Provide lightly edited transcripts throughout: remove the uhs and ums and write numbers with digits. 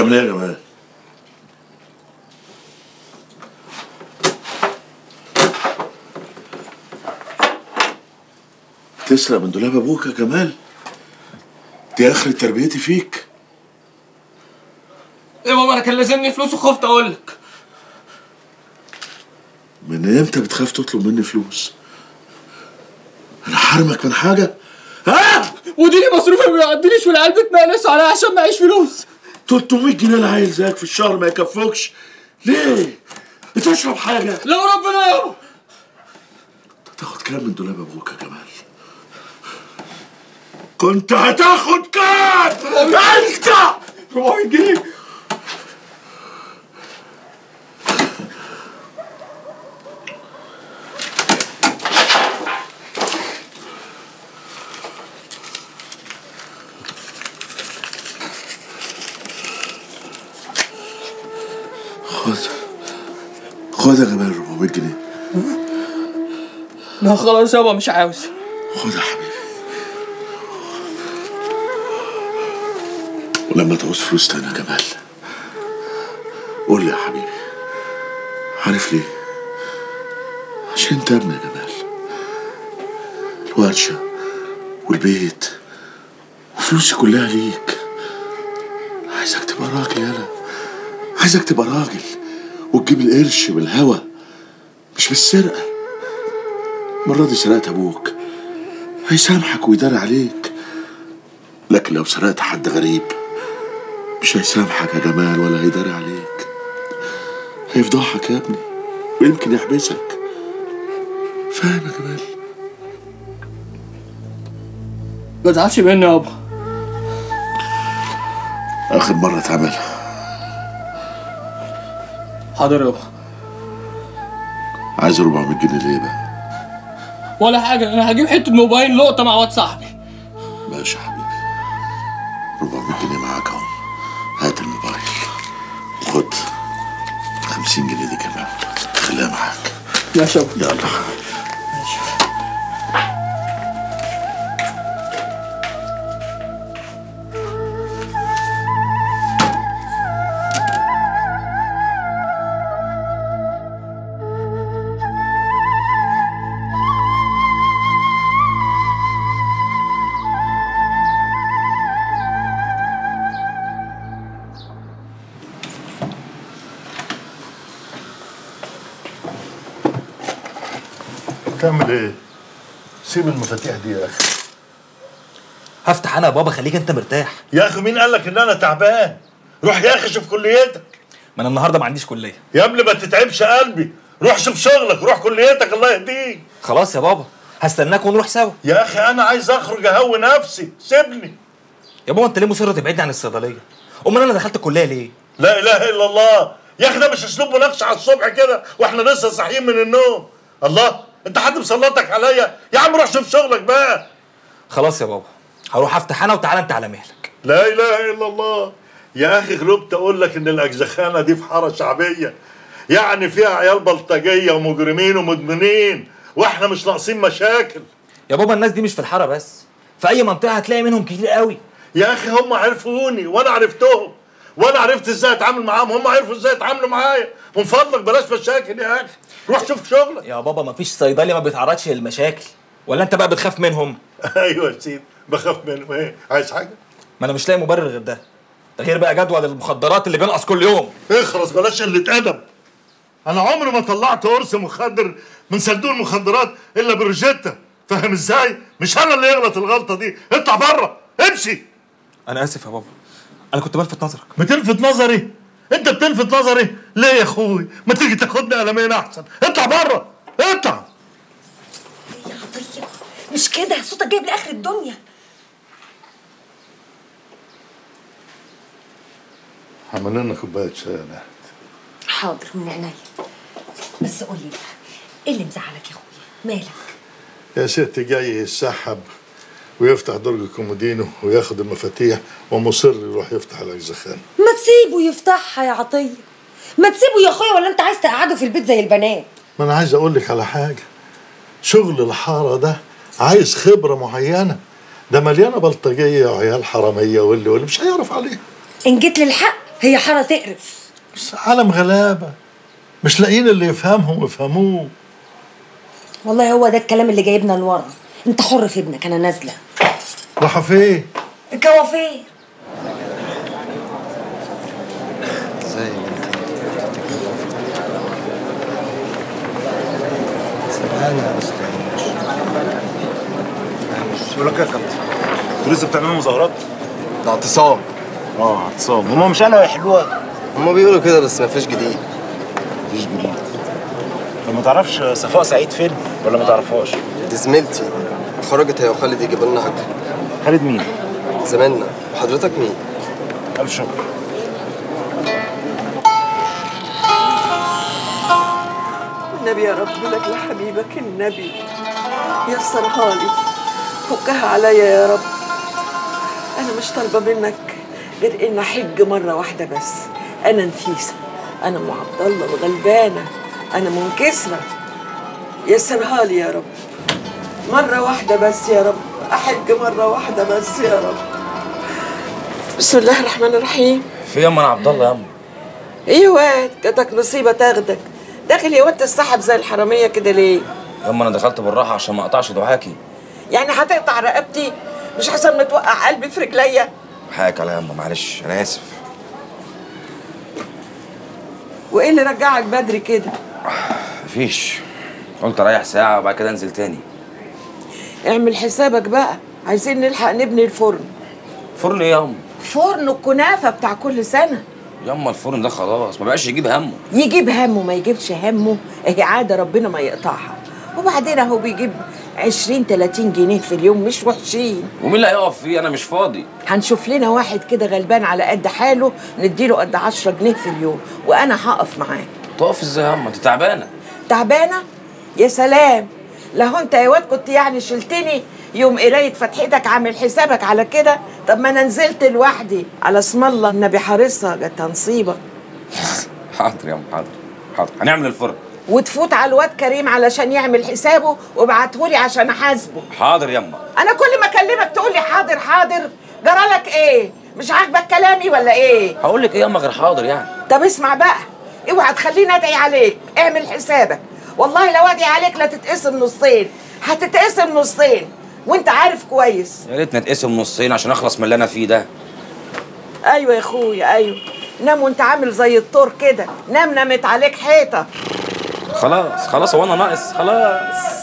بتعمل ايه يا جمال؟ تسرق من دولاب ابوك يا جمال؟ دي اخر تربيتي فيك. يا بابا انا كان لازمني فلوس وخفت اقول لك. من امتى بتخاف تطلب مني فلوس؟ انا حرمك من حاجه؟ ها؟ وديني مصروفي ما بيعديليش والعيال بتنقلسوا عليا عشان معيش فلوس. 300 جنيه لعيل زيك في الشهر ما يكفوكش. ليه؟ بتشرب حاجه؟ لا ربنا يابا. تاخد كام من دولاب ابوك يا جمال؟ كنت هتاخد كام؟ انت 400 جنيه. خد يا جمال 400 جنيه. لا خلاص يابا مش عاوز. خد يا حبيبي. ولما تعوز فلوس تاني يا جمال قول لي يا حبيبي. عارف ليه؟ عشان انت ابني يا جمال. الورشة والبيت وفلوسي كلها ليك. عايزك تبقى راجل يالا. عايزك تبقى راجل وتجيب القرش بالهوا مش بالسرقة. المرة دي سرقت ابوك هيسامحك ويدار عليك، لكن لو سرقت حد غريب مش هيسامحك يا جمال ولا هيداري عليك. هيفضحك يا ابني ويمكن يحبسك. فاهم يا جمال؟ ما تزعلش مني يابا. آخر مرة اتعملها. حاضر يابا. عايز 400 جنيه ليه بقى؟ ولا حاجة، أنا هجيب حتة موبايل لقطة مع واد صاحبي. ماشي يا حبيبي. 400 جنيه معاك اهو. هات الموبايل. خد 50 جنيه دي كمان خليها معاك. ماشي يابا. يلا. ماشي. تعمل ايه؟ سيب المفاتيح دي يا اخي. هفتح انا يا بابا، خليك انت مرتاح. يا اخي مين قال لك ان انا تعبان؟ روح يا اخي شوف كليتك. ما انا النهارده ما عنديش كليه. يا ابني ما تتعبش قلبي، روح شوف شغلك، روح كليتك الله يهديك. خلاص يا بابا هستناك ونروح سوا. يا اخي انا عايز اخرج اهوي نفسي، سيبني. يا بابا انت ليه مصر تبعدني عن الصيدليه؟ امال انا دخلت الكليه ليه؟ لا اله الا الله، يا اخي ده مش اسلوب مناقشه على الصبح كده واحنا لسه صاحيين من النوم. الله، انت حد مسلطك عليا؟ يا عم روح شوف شغلك بقى. خلاص يا بابا هروح افتح انا وتعالى انت على مهلك. لا اله الا الله. يا اخي غلبت اقول لك ان الاجزخانه دي في حاره شعبيه، يعني فيها عيال بلطجيه ومجرمين ومدمنين، واحنا مش ناقصين مشاكل. يا بابا الناس دي مش في الحاره بس، في اي منطقه هتلاقي منهم كتير قوي. يا اخي هم عرفوني وانا عرفتهم، وانا عرفت ازاي اتعامل معاهم، هم عرفوا ازاي يتعاملوا معايا. من فضلك بلاش مشاكل يا اخي، روح شوف شغلك. يا بابا مفيش صيدلي ما بيتعرضش للمشاكل، ولا انت بقى بتخاف منهم؟ ايوه يا سيدي بخاف منهم. ايه عايز حاجه؟ ما انا مش لاقي مبرر غير ده غير بقى جدول المخدرات اللي بينقص كل يوم. اخرس بلاش قله ادب. انا عمري ما طلعت قرص مخدر من صندوق المخدرات الا بروجيتا، فاهم ازاي؟ مش انا اللي يغلط الغلطه دي. اطلع بره، امشي. انا اسف يا بابا، انا كنت بلفت نظرك. بتلفت نظري؟ انت بتلفت نظري ليه يا اخوي؟ ما تيجي تاخدني قلمين احسن. اطلع بره، اطلع. يا عطيه مش كده، صوتك جايب لاخر الدنيا. عمل لنا كوبايه شاي يا نهد. حاضر من عينيا. بس قول لي بقى ايه اللي مزعلك يا اخويا؟ مالك؟ يا ستي جاي يسحب ويفتح درج الكومودينو وياخد المفاتيح ومصر يروح يفتح الاجزخانه. ما تسيبه يفتحها يا عطيه، ما تسيبه يا اخويا، ولا انت عايز تقعده في البيت زي البنات؟ ما انا عايز اقول لك على حاجه، شغل الحاره ده عايز خبره معينه، ده مليانه بلطجيه وعيال حراميه واللي مش هيعرف عليها. ان جيت للحق هي حارة تقرف. بس عالم غلابه مش لاقيين اللي يفهمهم ويفهموه. والله هو ده الكلام اللي جايبنا لورا. انت حر في ابنك، انا نازله. راحوا فين؟ الكوافير. ازاي انت؟ سبحان يا استاذ. بقول لك يا كابتن، انتوا لسه بتعملوا مظاهرات؟ ده اعتصام. اعتصام، هما مش قالوا هيحلوها؟ هما بيقولوا كده بس مفيش جديد. مفيش جديد. طب ما تعرفش صفاء سعيد فين ولا ما تعرفهاش؟ دي زميلتي، خرجت هي وخالد يجيبوا لنا حاجه. خالد مين؟ زماننا. وحضرتك مين؟ ألف شكر. النبي يا رب لك لحبيبك النبي، يسرها لي، فكها عليا يا رب. أنا مش طالبة منك غير إن أحج مرة واحدة بس. أنا نفيسة، أنا أم عبد الله الغلبانة، أنا منكسرة. يسرها لي يا رب مرة واحدة بس يا رب، أحج مرة واحدة بس يا رب. بسم الله الرحمن الرحيم. في ياما انا عبد الله ياما. إيه يا واد، جاتك نصيبة تاخدك. داخل يا واد تسحب زي الحرامية كده ليه؟ ياما انا دخلت بالراحه عشان ما اقطعش دعاكي. يعني هتقطع رقبتي؟ مش حصل ما توقع قلبي في رجليا؟ حقك عليا ياما، معلش انا اسف. وايه اللي رجعك بدري كده؟ مفيش، قلت اريح ساعه وبعد كده انزل تاني. اعمل حسابك بقى، عايزين نلحق نبني الفرن. فرن ايه ياما؟ فرن الكنافه بتاع كل سنه. ياما الفرن ده خلاص ما بقاش يجيب همه. يجيب همه ما يجيبش همه، هي عاده ربنا ما يقطعها. وبعدين اهو بيجيب 20 30 جنيه في اليوم، مش وحشين. ومين اللي هيقف فيه؟ انا مش فاضي. هنشوف لنا واحد كده غلبان على قد حاله نديله قد 10 جنيه في اليوم، وانا هقف معاه. تقف ازاي ياما؟ انت تعبانه. تعبانه؟ يا سلام، لو انت يا واد كنت يعني شلتني يوم قرايه فتحتك عامل حسابك على كده. طب ما انا نزلت لوحدي على اسم الله، النبي حارسها جت نصيبك. حاضر ياما، حاضر حاضر، هنعمل الفرن. وتفوت على الواد كريم علشان يعمل حسابه وابعتهولي عشان احاسبه. حاضر ياما. انا كل ما اكلمك تقولي حاضر حاضر، جرالك ايه؟ مش عاجبك كلامي ولا ايه؟ هقول لك ايه ياما غير حاضر يعني؟ طب اسمع بقى، اوعى تخليني ادعي عليك، اعمل حسابك. والله لو ادعي عليك لا تتقسم نصين، هتتقسم نصين وانت عارف كويس. يا ريت نتقسم نصين عشان اخلص من اللي انا فيه ده. ايوه يا اخويا ايوه، نام وانت عامل زي الطور كده، نام نامت عليك حيطه. خلاص خلاص، هو انا ناقص؟ خلاص.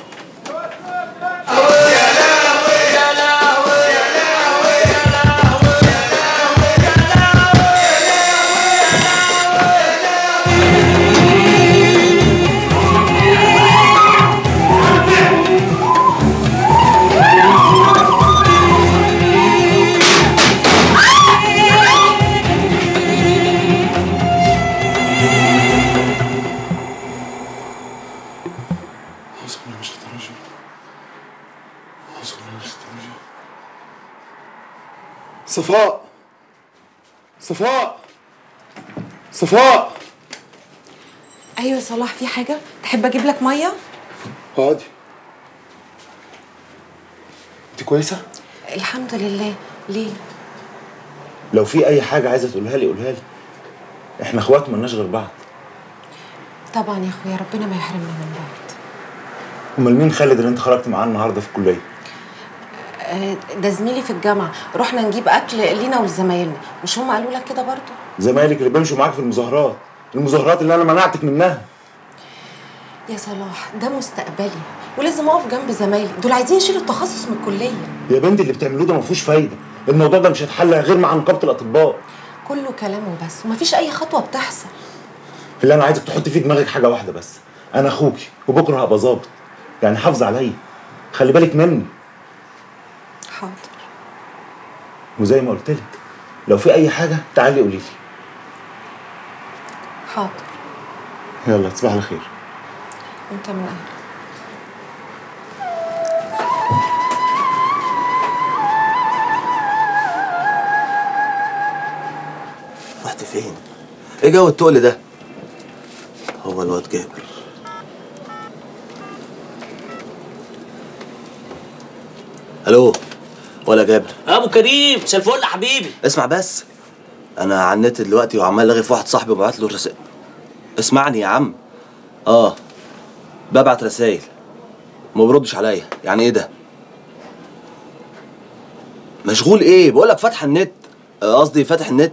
صفاء صفاء صفاء. ايوه يا صلاح، في حاجه؟ تحب اجيب لك ميه؟ اقعدي. انت كويسه؟ الحمد لله. ليه؟ لو في اي حاجه عايزه تقولها لي قولها لي، احنا اخوات مالناش غير بعض. طبعا يا اخويا، ربنا ما يحرمنا من بعض. امال مين خالد اللي انت خرجت معاه النهارده في الكليه؟ ده زميلي في الجامعه، رحنا نجيب اكل لينا ولزمايلنا. مش هم قالوا لك كده برضو؟ زمايلك اللي بيمشوا معاك في المظاهرات، المظاهرات اللي انا منعتك منها. يا صلاح ده مستقبلي ولازم اقف جنب زمايلي، دول عايزين يشيلوا التخصص من الكليه. يا بنتي اللي بتعملوه ده ما فيهوش فايده، الموضوع ده مش هيتحل غير مع نقابه الاطباء. كله كلام وبس ومفيش اي خطوه بتحصل. اللي انا عايزك تحطي في دماغك حاجه واحده بس، انا اخوكي وبكره هبقى ظابط، يعني حافظ عليا، خلي بالك مني. حاضر. وزي ما قلت لك لو في اي حاجه تعالي قولي لي. حاضر. يلا تصبح على خير. انت من اهل. رحت فين؟ ايه جو التقل ده؟ هو الواد جابر. الو ولا جابر؟ ابو كريم، مساء الفل يا حبيبي. اسمع بس، انا على النت دلوقتي وعمال اغي في واحد صاحبي وببعت له رسائل. اسمعني يا عم. ببعت رسائل ما بيردش عليا. يعني ايه ده؟ مشغول ايه؟ بقول لك فاتح النت، قصدي فاتح النت.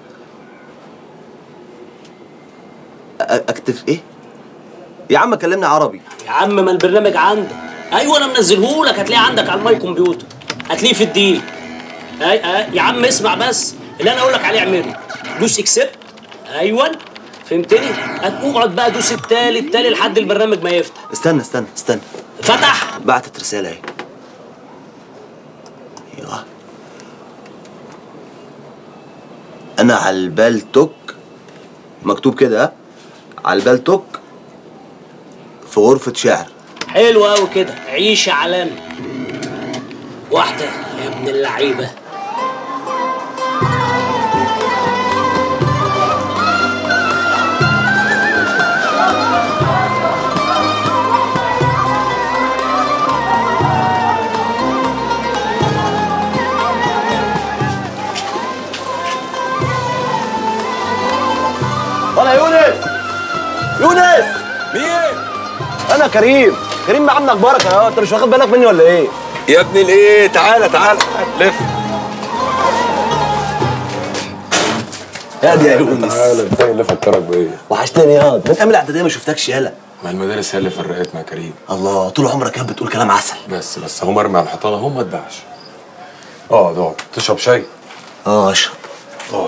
اكتب ايه؟ يا عم كلمني عربي. يا عم ما البرنامج عندك. ايوه انا منزلهولك، هتلاقيه عندك على الماي كمبيوتر، هتلاقيه في الديل. يا عم اسمع بس اللي انا اقول لك عليه اعمله. دوس اكسبت. ايوه فهمتني؟ اقعد بقى دوس التالت لحد البرنامج ما يفتح. استنى فتح. بعتت رسالة اهي. ايوه انا على البال توك، مكتوب كده على البال توك في غرفة شعر. حلو قوي كده، عيش يا عالمي. واحدة يا ابن اللعيبة. ولا يونس مين؟ انا كريم يا عم اخبارك اهو. انت مش واخد بالك مني ولا ايه؟ يا ابني الايه؟ تعالى لف. يا دي يا يونس. تعالى انت اللي فكرك بايه؟ وحشتني ياض، من ايام الاعداديه ما شفتكش يالا. ما المدارس هي اللي فرقتنا يا كريم. الله، طول عمرك كانت بتقول كلام عسل. بس هو مرمي على الحيطان اهو، ما ادعش. اقعد تشرب شاي؟ اشرب. اقعد.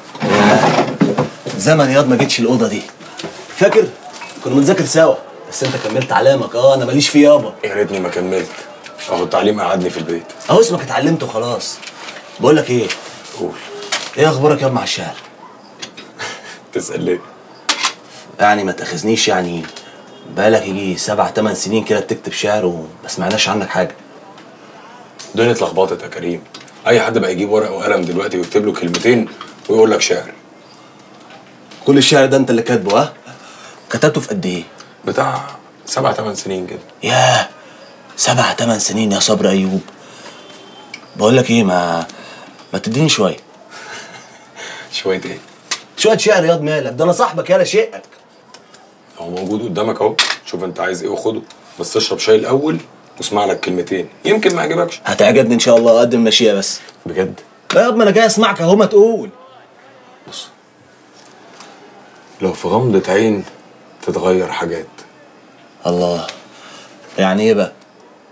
زمن ياض ما جيتش الاوضه دي. فاكر؟ كنا بنذاكر سوا بس انت كملت علامك. انا ماليش فيه يابا. يا ريتني ما كملت، اهو التعليم قعدني في البيت. اهو اسمك اتعلمت وخلاص. بقول لك ايه؟ قول. ايه اخبارك يابا مع الشعر؟ تسأل ليه؟ يعني ما تاخذنيش، يعني بقالك يجي 7 8 سنين كده بتكتب شعر وما سمعناش عنك حاجه. الدنيا اتلخبطت يا كريم. اي حد بقى يجيب ورقه وقلم دلوقتي ويكتب له كلمتين ويقول لك شعر. كل الشعر ده انت اللي كاتبه؟ ها؟ كتبته في قد ايه؟ بتاع 7 8 سنين كده. ياه 7 8 سنين يا صبر ايوب. بقول لك ايه، ما تديني شويه. شويه ايه؟ شويه شعر ياض. مالك؟ ده انا صاحبك يالا شقك. هو موجود قدامك اهو، شوف انت عايز ايه وخده، بس اشرب شاي الاول واسمع لك كلمتين يمكن ما يعجبكش. هتعجبني ان شاء الله. قدم ماشيه بس. بجد؟ لا ياض، ما انا جاي اسمعك اهو، ما تقول. بص، لو في غمضة عين تتغير حاجات. الله، يعني ايه بقى؟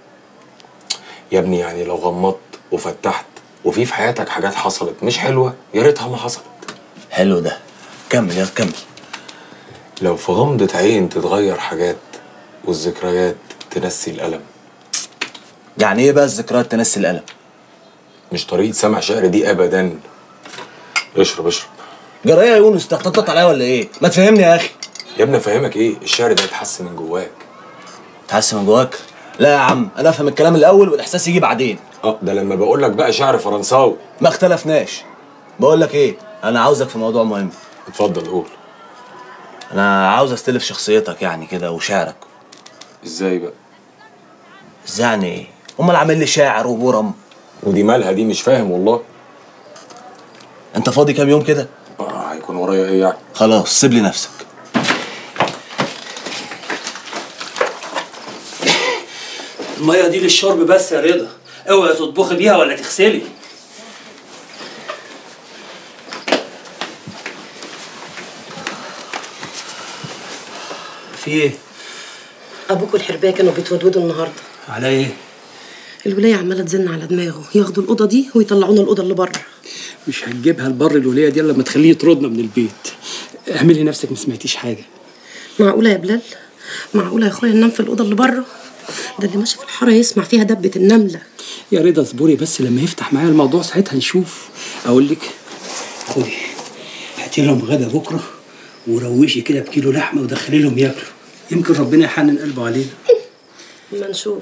يا ابني يعني لو غمضت وفتحت وفي حياتك حاجات حصلت مش حلوة يا ريتها ما حصلت. حلو ده، كمل يا كمل. لو في غمضة عين تتغير حاجات والذكريات تنسي الألم. يعني ايه بقى الذكريات تنسي الألم؟ مش طريقة سمع شعر دي أبدا. اشرب. جرى ايه يا يونس؟ تحطط عليا ولا ايه؟ ما تفهمني يا اخي. يا ابني افهمك ايه؟ الشعر ده يتحسن من جواك. يتحسن من جواك؟ لا يا عم، انا افهم الكلام الاول والاحساس يجي بعدين. ده لما بقول لك بقى شعر فرنساوي. ما اختلفناش. بقول لك ايه، انا عاوزك في موضوع مهم. اتفضل قول. انا عاوز استلف شخصيتك يعني كده وشعرك. ازاي بقى؟ ازاي يعني ايه؟ امال عامل لي شاعر وبرم. ودي مالها دي؟ مش فاهم والله. انت فاضي كام يوم كده؟ هيكون ورايا ايه يعني؟ خلاص سيب لي نفسك. الميه دي للشرب بس يا رضا، اوعي تطبخي بيها ولا تغسلي. في ايه؟ ابوك والحربايه كانوا بيتودودوا النهارده. على ايه؟ الولايه عماله تزن على دماغه ياخدوا الاوضه دي ويطلعونا الاوضه اللي بره. مش هتجيبها البر الولايه دي الا لما تخليه يطردنا من البيت. اعملي نفسك ما سمعتيش حاجه. معقوله يا بلال؟ معقوله يا اخويا ننام في الاوضه اللي بره؟ ده اللي ماشي في الحاره يسمع فيها دبه النمله. يا رضا اصبري بس لما يفتح معايا الموضوع ساعتها نشوف. اقول لك خدي هاتي لهم غدا بكره وروشي كده بكيلو لحمه ودخلي لهم ياكلوا، يمكن ربنا يحنن قلبه علينا. ما نشوف.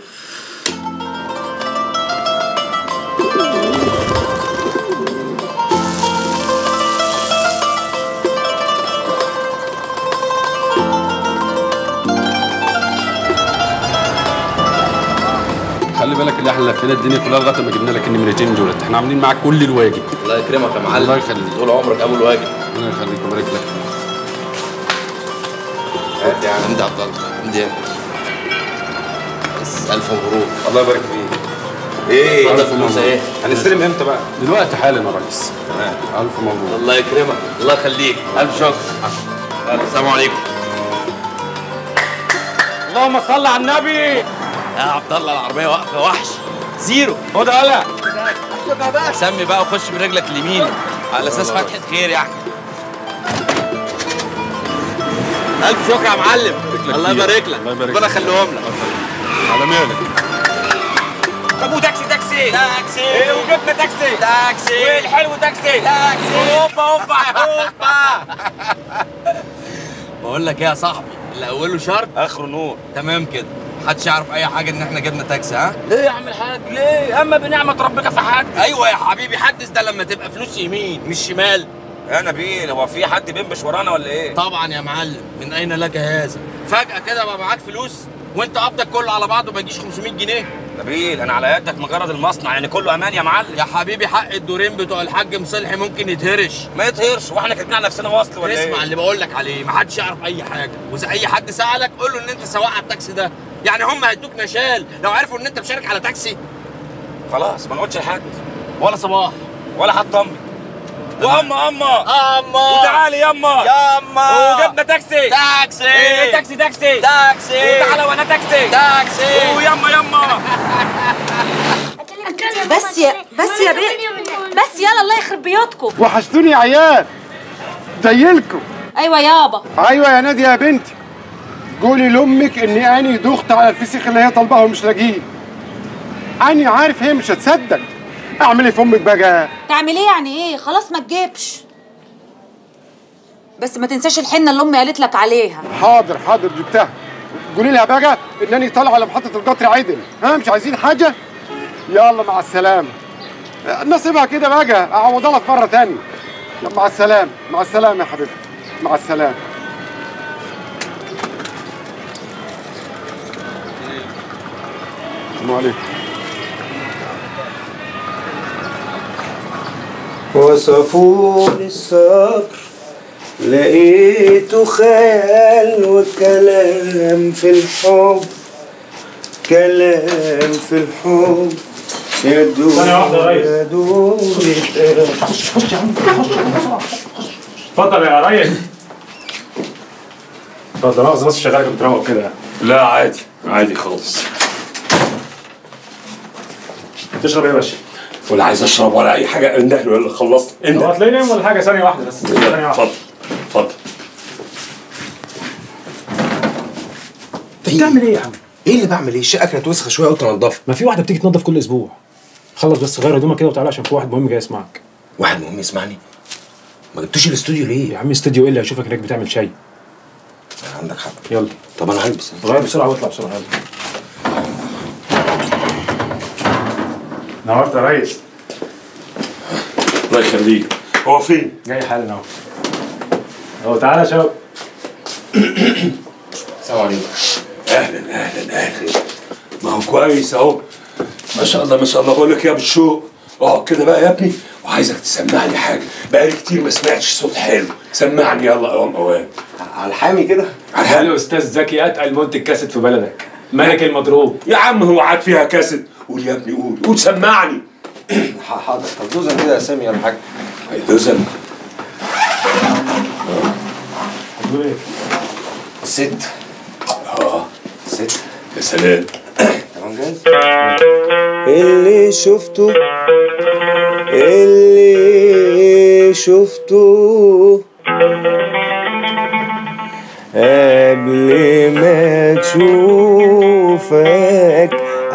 خلي بالك اللي احنا لفينا الدنيا كلها لغايه ما جبنا لك النمرتين دولت، احنا عاملين معاك كل الواجب. الله يكرمك يا معلم. الله يخليك. طول عمرك ابو الواجب. الله يخليك ويبارك لك. هات يا عم. عبد الله. عندي بس الف مبروك. الله يبارك فيك. ايه انت فلوس ايه؟ هنستلم امتى بقى؟ دلوقتي حالا يا ريس. تمام. الف مبروك. الله يكرمك. الله يخليك. الف شكر. السلام عليكم. اللهم صل على النبي. يا عبد الله العربيه واقفه وحش زيرو. خد هلا سمي بقى وخش من رجلك اليمين على اساس فتحه خير يعني. الف شكر يا معلم. الله يبارك لك. ربنا يخليهم لك. على مالك. طب وتاكسي تاكسي ايه وجبنا تاكسي والحلو تاكسي هوبا هوبا هوبا. بقول لك ايه يا صاحبي، اللي اوله شرط اخره نور. تمام كده، محدش يعرف اي حاجه ان احنا جبنا تاكسي. ها ليه يا عم الحاج ليه؟ اما بنعمه ربك في حد. ايوه يا حبيبي، حدث ده لما تبقى فلوس يمين مش شمال. يا نبيل هو في حد بينبش ورانا ولا ايه؟ طبعا يا معلم، من اين لك هذا؟ فجاه كده بقى معاك فلوس وانت قبضك كله على بعضه ما يجيش 500 جنيه. نبيل انا على يدك مجرد المصنع، يعني كله امان يا معلم. يا حبيبي حق الدورين بتوع الحاج مصلحي ممكن يتهرش. ما يتهرش واحنا كاتبين على نفسنا وصل ولا ايه؟ اسمع اللي بقول لك عليه، محدش يعرف اي حاجه، واذا اي حد سالك قول له ان انت سواق على التاكسي ده. يعني هم هيدوك نشال لو عرفوا ان انت مشارك على تاكسي. خلاص ما نقولش لحد ولا صباح ولا حتى امي. واما وتعالي يما وجبنا تاكسي إيه تاكسي وتعالى وانا تاكسي ويما بس يا بيه، بس يلا الله يخرب بيوتكم. وحشتوني يا عيال زيلكم. ايوه يابا. ايوه يا ناديه يا بنتي، قولي لامك اني اني دخت على الفسيخ اللي هي طالباه ومش لاقيه. اني عارف هي مش هتصدق. اعمل ايه في امك بقى؟ تعمل ايه يعني ايه؟ خلاص ما تجيبش، بس ما تنساش الحنه اللي امي قالت لك عليها. حاضر جبتها. قولي لها بقى انني طالعه على محطه القطر عدل. ها مش عايزين حاجه؟ يلا مع السلامه. نصيبها كده بقى، اعوضها لك مره ثانيه. مع السلامه مع السلامه يا حبيبتي، مع السلامه. السلام عليكم. وصفوني الصبر لقيته خيال وكلام في الحب، كلام في الحب يا دوب يا دوب. خش يا عم اتفضل يا ريس. اتفضل. انا بس شغالك بتروق كده. لا عادي خالص. تشرب ايه يا باشا؟ ولا عايز اشرب ولا اي حاجه. انده ولا خلصت؟ انت هتلاقيني نايم ولا حاجه؟ ثانيه واحده بس. ثانيه واحده. اتفضل. انت بتعمل ايه يا عم؟ ايه اللي بعمل ايه؟ الشقه كانت وسخه شويه قلت انضفها. ما في واحده بتيجي تنضف كل اسبوع. خلص بس غير هدومك كده وتعالى عشان في واحد مهم جاي يسمعك. واحد مهم يسمعني؟ ما جبتوش الاستوديو ليه؟ يا عم استوديو ايه اللي هيشوفك هناك بتعمل شاي؟ عندك حق. يلا. طب انا هلبس. غير بسرعه واطلع بسرعه. يلا. نورت يا ريس. الله يخليك. هو فين؟ جاي حالا اهو. اهو تعالى يا شباب. السلام عليكم. اهلا. ما هو كويس اهو. ما شاء الله ما شاء الله. بقول لك يا ابو الشوق اقعد كده بقى يا ابني، وعايزك تسمعني حاجه. بقالي كتير ما سمعتش صوت حلو. سمعني يلا اوام. على الحامي كده. على الاستاذ زكي اتقل منتج كاسيت في بلدك، ملك المضروب. يا عم هو عاد فيها كاسيت؟ قول يا ابني قول سمعني. حاضر. طب دوزن كده يا سامي يا الحاج. دوزن. تقول ايه؟ ست. ست. يا سلام. تمام جاهز؟ اللي شفته قبل ما تشوفك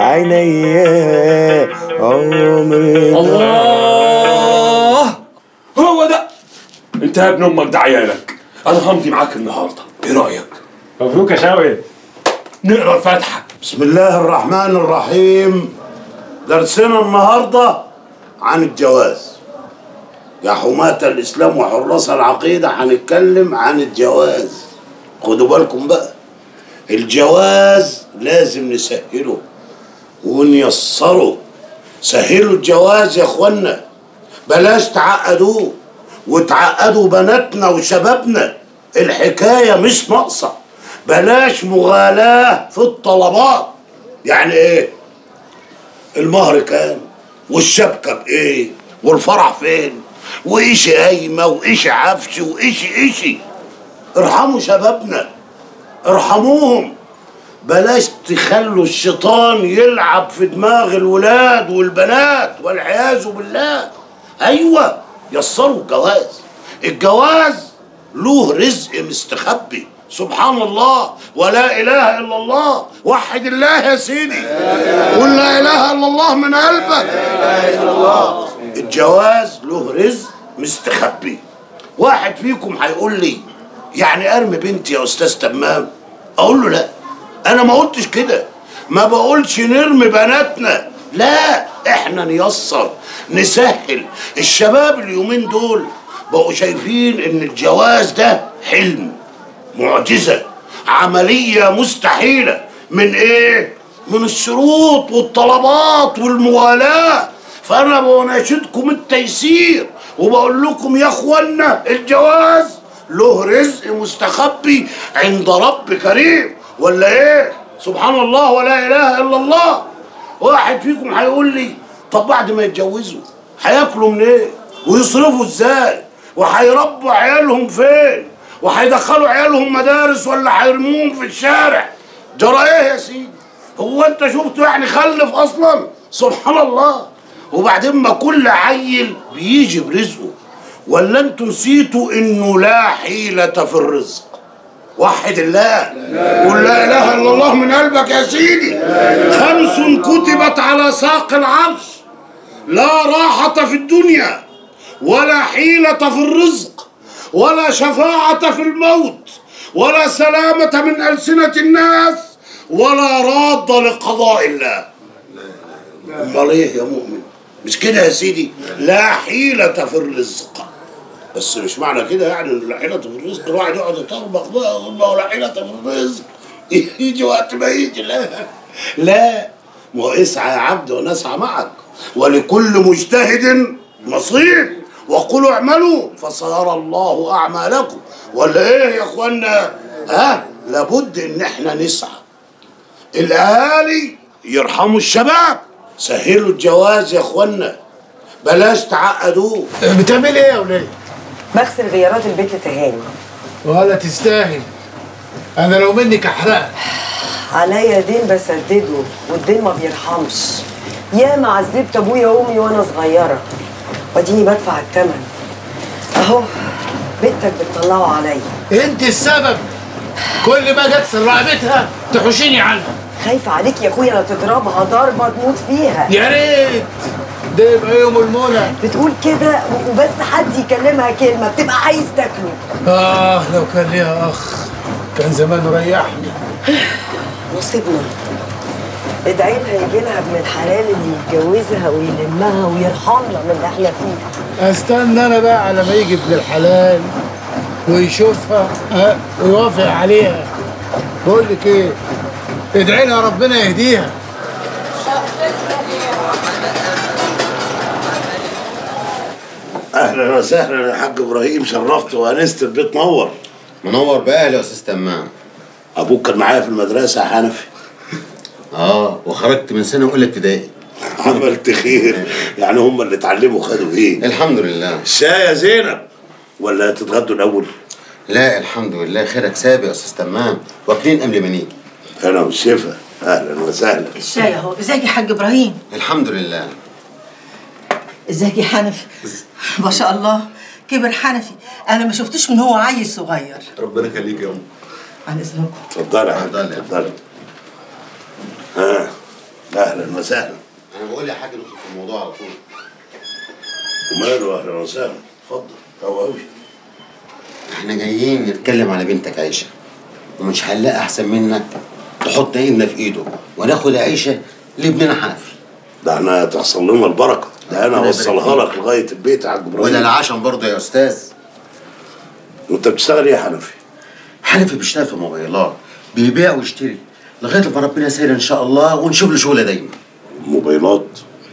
عينيا عمري. الله، هو ده. انت يا ابن امك ده عيالك. انا همضي معاك النهارده، ايه رايك؟ مبروك يا شاوي. نقرا الفاتحه. بسم الله الرحمن الرحيم. درسنا النهارده عن الجواز. يا حماة الإسلام وحراس العقيدة هنتكلم عن الجواز. خدوا بالكم بقى، الجواز لازم نسهله ونيسره. سهلوا الجواز يا اخوانا، بلاش تعقدوه وتعقدوا بناتنا وشبابنا. الحكاية مش ناقصة. بلاش مغالاة في الطلبات. يعني ايه؟ المهر كام؟ والشبكة بايه؟ والفرح فين؟ وايشي قايمة وايشي عفش وايشي. ارحموا شبابنا، ارحموهم. بلاش تخلوا الشيطان يلعب في دماغ الولاد والبنات والعياذ بالله. ايوه، يسروا الجواز. الجواز له رزق مستخبي. سبحان الله ولا اله الا الله. وحد الله يا سيدي، قل لا اله الا الله من قلبك. الجواز له رزق مستخبي. واحد فيكم هيقول لي يعني ارمي بنتي يا استاذ تمام؟ اقول له لا، انا ما قلتش كده. ما بقولش نرمي بناتنا، لا، احنا نيسر نسهل. الشباب اليومين دول بقوا شايفين ان الجواز ده حلم، معجزة، عملية مستحيلة. من ايه؟ من الشروط والطلبات والموالاة. فانا بناشدكم التيسير وبقول لكم يا اخوانا الجواز له رزق مستخبي عند رب كريم، ولا ايه؟ سبحان الله ولا اله الا الله. واحد فيكم هيقول لي طب بعد ما يتجوزوا هياكلوا منين؟ إيه؟ ويصرفوا ازاي؟ وهيربوا عيالهم فين؟ وهيدخلوا عيالهم مدارس ولا هيرموهم في الشارع؟ جرى ايه يا سيدي؟ هو انت شفته يعني خلف اصلا؟ سبحان الله. وبعدين ما كل عيل بيجي برزقه، ولا انتوا نسيتوا انه لا حيلة في الرزق؟ وحد الله، قل لا اله الا الله من قلبك يا سيدي. 5 كتبت على ساق العرش: لا راحة في الدنيا، ولا حيلة في الرزق، ولا شفاعة في الموت، ولا سلامة من ألسنة الناس، ولا راد لقضاء الله. امال ايه يا مؤمن؟ مش كده يا سيدي؟ لا حيلة في الرزق. بس مش معنى كده يعني لا حيلة في الرزق الواحد يقعد يطربخ بقى ويقول له لا حيلة في الرزق يجي وقت ما يجي. لا، ما هو اسعى يا عبد ونسعى معك، ولكل مجتهد نصيب، وقولوا اعملوا فسيرى الله اعمالكم. ولا ايه يا اخوانا؟ لابد ان احنا نسعى. الاهالي يرحموا الشباب، سهلوا الجواز يا اخوانا، بلاش تعقدوه. بتعمل ايه يا وليه؟ بغسل غيارات البيت لتهاني. ولا تستاهل، انا لو منك احرقك. عليا دين بسدده، والدين ما بيرحمش. ياما عذبت ابويا وامي وانا صغيره، واديني بدفع الثمن. اهو بنتك بتطلعوا عليا. انت السبب، كل ما اجي اكسر رقبتها تحوشيني عنها. خايفه عليك يا اخويا لا تضربها ضربه تموت فيها. يا ريت ده يبقى يوم المنى. بتقول كده وبس حد يكلمها كلمه بتبقى عايز تاكله. لو كان ليها اخ كان زمانه ريحني. نصيبنا. ادعي لها يجي لها ابن الحلال اللي يتجوزها ويلمها ويرحمنا من اللي احنا فيه. استنى انا بقى على ما يجي ابن الحلال ويشوفها ويوافق عليها. بقول لك ايه، ادعي لها ربنا يهديها. اهلا وسهلا يا حاج ابراهيم، شرفت وانست. البيت نور. منور باهلي يا استاذ تمام. ابوك كان معايا في المدرسه يا حنفي. وخرجت من سنه اولى ابتدائي. عملت خير، يعني هم اللي اتعلموا خدوا ايه؟ الحمد لله. الشاي يا زينب ولا تتغدوا الاول؟ لا الحمد لله، خيرك سابق يا استاذ تمام، واكلين قبل ما نيجي. انا والشفا، اهلا وسهلا. الشاي اهو. ازيك يا حاج ابراهيم؟ الحمد لله. ازيك يا حنفي؟ ما شاء الله كبر حنفي، انا ما شفتوش من هو عيل صغير. ربنا يخليك يا ام. عن اذنكم. اتفضلي اتفضلي. اهلا وسهلا. انا بقول يا حاج ندخل في الموضوع على طول. وماله، اهلا وسهلا. اتفضل. هو قوي. احنا جايين نتكلم على بنتك عيشه، ومش هنلاقي احسن منك تحط ايدنا في ايده وناخد عيشه لابننا حنفي. ده احنا تحصل لنا البركه، ده انا اوصلها لك لغايه البيت يا حاج ابراهيم. وده العشم برضه يا استاذ. وانت بتشتغل ايه يا حنفي؟ حنفي بيشتغل في موبايلات، بيبيع ويشتري لغايه ما ربنا يسهل ان شاء الله ونشوف له شغله دايما. موبايلات.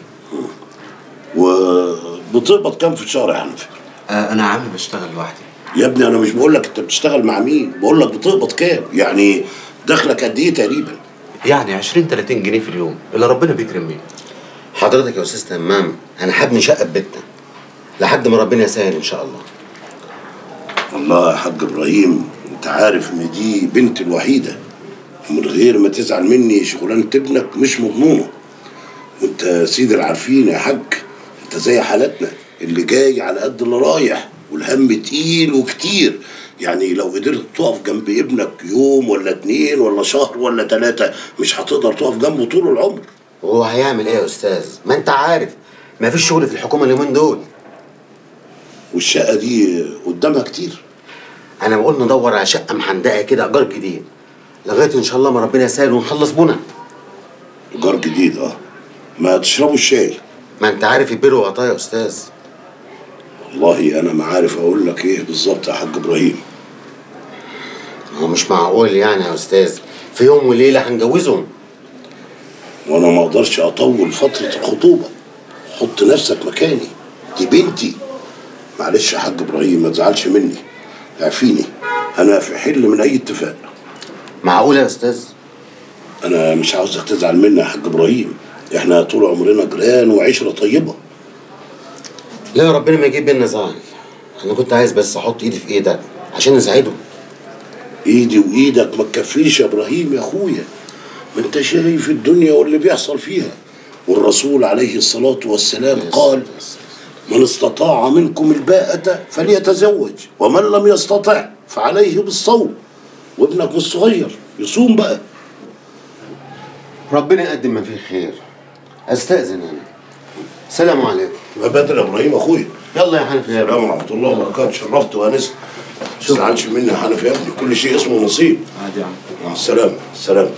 وبتقبض كام في الشهر يا حنفي؟ انا يا عم بشتغل لوحدي. يا ابني انا مش بقول لك انت بتشتغل مع مين، بقول لك بتقبض كام، يعني دخلك قد ايه تقريبا؟ يعني 20 30 جنيه في اليوم اللي ربنا بيكرم بيه. حضرتك يا استاذ تمام انا هبني شقه في بيتنا لحد ما ربنا يسهل ان شاء الله. والله يا حاج ابراهيم انت عارف ان دي بنتي الوحيده، ومن غير ما تزعل مني شغلانه ابنك مش مضمونه. وانت يا سيدي العارفين يا حاج، انت زي حالتنا اللي جاي على قد اللي رايح، والهم تقيل وكتير. يعني لو قدرت تقف جنب ابنك يوم ولا 2 ولا شهر ولا 3 مش هتقدر تقف جنبه طول العمر. وهو هيعمل ايه يا استاذ؟ ما انت عارف ما فيش شغل في الحكومه اليومين دول. والشقه دي قدامها كتير. انا بقول ندور على شقه محندقه كده ايجار جديد لغايه ان شاء الله ما ربنا يسهل ونخلص بنا. ايجار جديد؟ ما تشربوا الشاي. ما انت عارف البر وغطاه يا استاذ. والله انا ما عارف اقول لك ايه بالظبط يا حاج ابراهيم. هو مش معقول يعني يا استاذ في يوم وليله هنجوزهم. وانا ما اقدرش اطول فتره الخطوبه. حط نفسك مكاني، دي بنتي. معلش يا حاج ابراهيم ما تزعلش مني، اعفيني، انا في حل من اي اتفاق. معقول يا استاذ؟ انا مش عاوزك تزعل مني يا حاج ابراهيم، احنا طول عمرنا جيران وعشره طيبه. لا ربنا ما يجيب بينا زعل. انا كنت عايز بس احط ايدي في ايدك عشان نساعده. ايدي وايدك ما تكفيش يا ابراهيم يا اخويا، ما انت شايف الدنيا واللي بيحصل فيها. والرسول عليه الصلاه والسلام قال: من استطاع منكم الباءة فليتزوج، ومن لم يستطع فعليه بالصوم. وابنك مش صغير، يصوم بقى. ربنا يقدم ما فيه خير. استاذن انا. السلام عليكم. يا بدر يا ابراهيم اخويا. يلا يا حنفي يا السلام ورحمه الله وبركاته. شرفت وانست. ما تزعلش مني يا حنفي يا ابني، كل شيء اسمه نصيب. عادي يا عم. مع السلامه. السلام.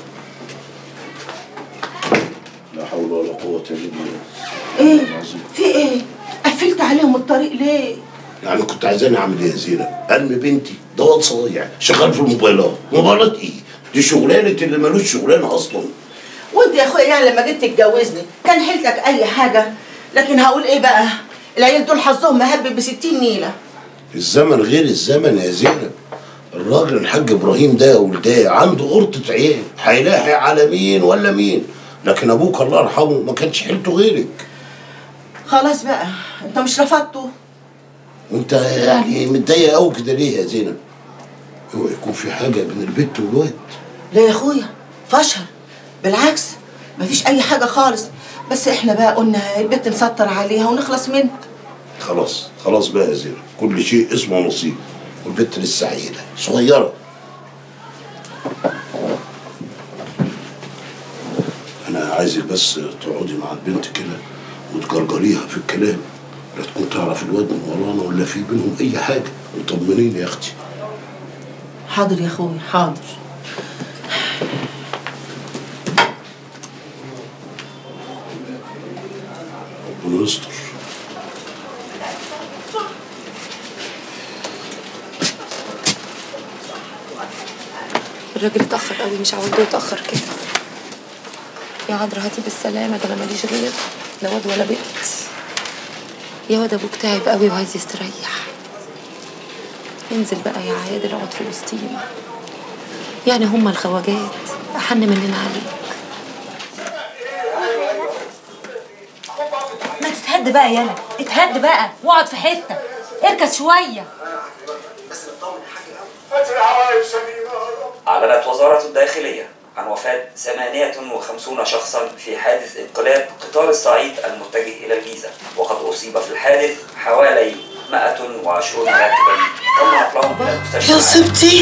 لا حول ولا قوه الا بالله. ايه؟ في ايه؟ قفلت عليهم الطريق ليه؟ يعني كنت عايزاني اعمل ايه يا زينب؟ ارمي بنتي؟ ده واد صايع شغال في الموبايلات. موبايلات ايه؟ دي شغلانه اللي مالوش شغلانه اصلا. وانت يا اخويا يعني لما جيت تتجوزني كان حيلتك اي حاجه، لكن هقول ايه بقى؟ العيال دول حظهم مهبب ب 60 نيله. الزمن غير الزمن يا زينب. الراجل الحاج ابراهيم ده ولده عنده قرطه عيال، هيلاحق على مين ولا مين؟ لكن ابوك الله يرحمه ما كانش حيلته غيرك. خلاص بقى انت مش رفضته. وانت يعني متضايق قوي كده ليه يا زينب؟ هو يكون في حاجه بين البت والواد؟ لا يا اخويا فشل، بالعكس مفيش اي حاجه خالص، بس احنا بقى قلنا البت نسطر عليها ونخلص منها. خلاص بقى يا زينب، كل شيء اسمه نصيب، والبت لسه عيله صغيره. انا عايزك بس تقعدي مع البنت كده وتجرجريها في الكلام، لا تكون تعرف الواد من ورانا ولا في بينهم اي حاجه، وطمنيني يا اختي. حاضر يا اخويا حاضر. ربنا يستر. الراجل اتأخر قوي، مش عاوزه يتأخر كده. يا عذرا هاتي بالسلامة، ده انا ماليش غير لا واد ولا بنت. يا واد ابوك تعب قوي وعايز يستريح. انزل بقى يا عادل اقعد في وسطينا، يعني هما الخواجات احن مننا عليك. ما تتهد بقى يالا، اتهد بقى واقعد في حته، اركز شويه. أعلنت وزارة الداخلية عن وفاة 58 شخصا في حادث انقلاب قطار الصعيد المتجه إلى الجيزة، وقد أصيب في الحادث حوالي 120 راكبا تم نقلهم إلى المستشفى. يا سبتي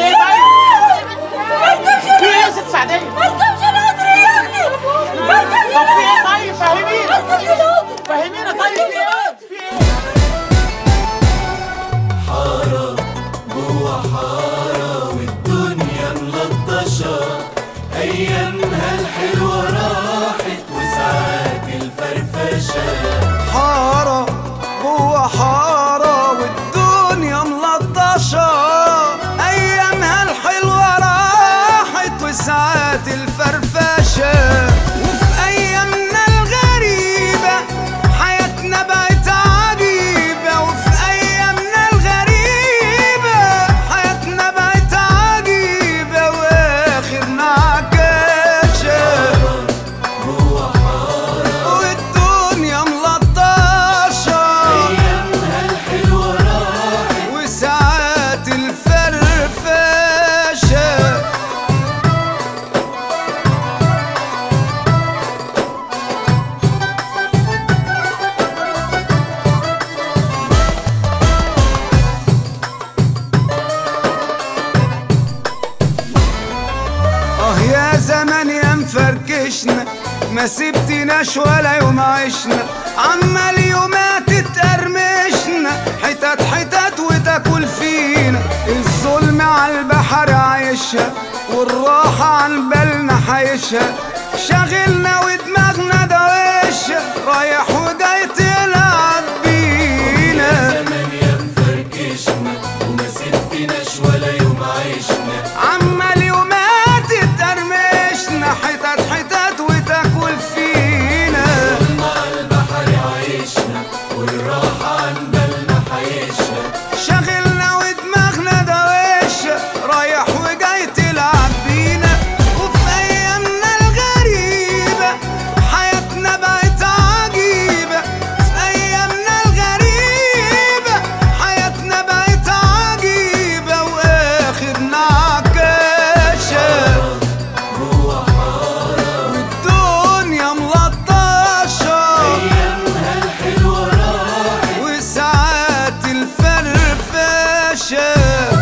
في ايه يا ست سعدية؟ طب في ايه طيب؟ فهمينا فهمينا طيب في ايه؟ في ايه؟ حارة جوه حارة والدنيا ملطشة، أيامها الحلوة راحت وساعات الفرفشة. حارة جوه حارة والدنيا ملطشة، أيامها الحلوة راحت وساعات الفرفشة. وفي أيامنا الغريبة حياتنا بقت عجيبة، وفي أيامنا الغريبة حياتنا بقت عجيبة وآخرنا عكاشة. جوه حارة والدنيا ملطشة، أيامها الحلوة راحت وساعات الفرفشة. يا زمان يا مفركشنا، ما سبتناش ولا يوم عشنا، عمال يومات تقرمشنا، حتت حتت وتاكل فينا. الظلم على البحر عايشها، والراحة عن بالنا حايشها، شاغلنا ودماغنا دوشها، رايح وجاي تلعب بينا. يا زمان يا مفركشنا وما سبتناش ولا يوم عشنا، عمال يومات ترمشنا، حتت حتت وتاكل فينا. مع البحر عايشنا والراحة عن بالنا حايشنا، شاغلنا ودماغنا دوشة، رايح وجاي تلعب بينا. وفي أيامنا الغريبة حياتنا بقت عجيبة، في أيامنا الغريبة حياتنا بقت عجيبة وآخرنا عكاشة. جوه حارة والدنيا ملطشة، أيامها الحلوة راحت وساعات الفرفشة.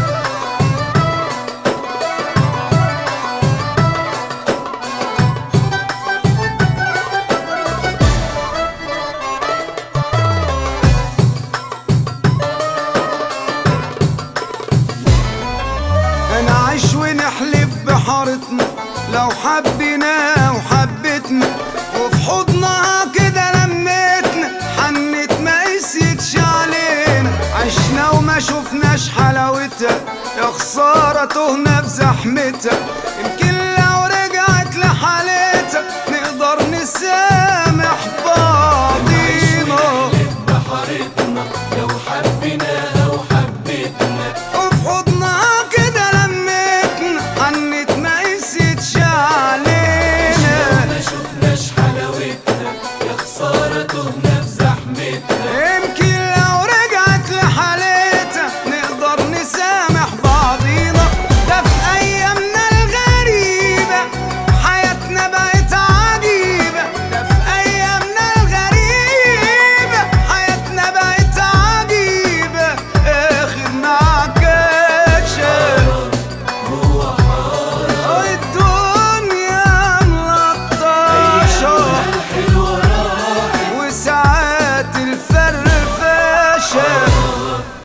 نعيش ونحلف بحارتنا لو حبينا وحبتنا، وفي حضنها كده لمتنا، حنت ما قسيتش علينا. عشنا وما شفناش حلاوتها، يا خسارة تهنا في زحمتها. يمكن